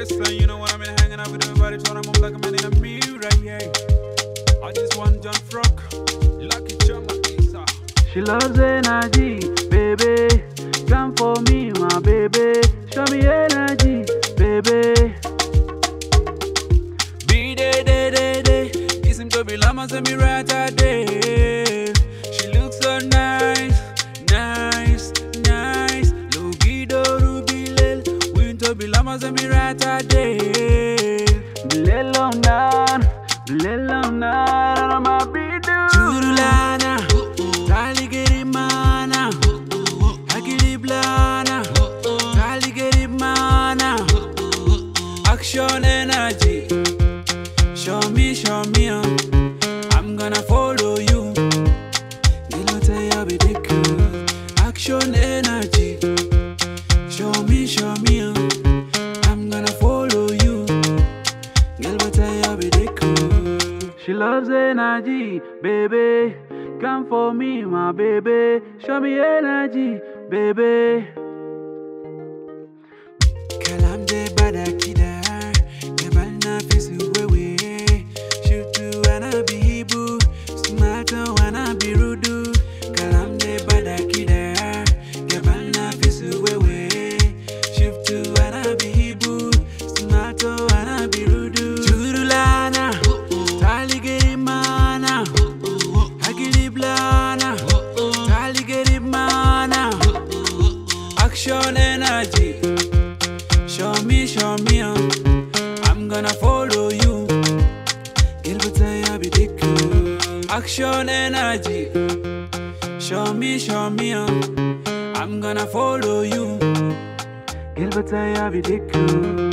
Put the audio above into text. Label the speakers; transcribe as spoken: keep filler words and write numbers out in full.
Speaker 1: Pesa, you know what I mean? Hanging out with everybody, trying to move like a man in a mirror, yeah. I just want John Frock, lucky charm, Pesa.
Speaker 2: She loves energy, baby. Come for me, my baby. Show me energy, baby.
Speaker 1: Be day, day, day, day. This seems to be Lama, send me right out there. She looks so nice, nice, nice. Lugido Rubilel, winter be Lama, send me right out there.
Speaker 2: Bilelo nan, bilelo nan, I'm a bidu.
Speaker 1: Churulana, Taligeri mana, Agiri blana, Taligeri mana. Action energy, show me, show me, uh. I'm gonna follow you. Action energy, show me, show me, uh. I'm gonna follow you.
Speaker 2: She loves energy, baby. Come for me, my baby. Show me energy, baby.
Speaker 1: Kalamde badakida, kabana fisu wewe. Shutu wana bihibu, smarto wana birudu. Kalamde badakida, kabana fisu wewe. Shutu wana bihibu, smarto wana birudu. Churulana, taligeri mana, agiri blana, taligeri mana. Action energy. Show me, show me, uh. I'm gonna follow you. Action energy. Show me, show me, uh. I'm gonna follow you.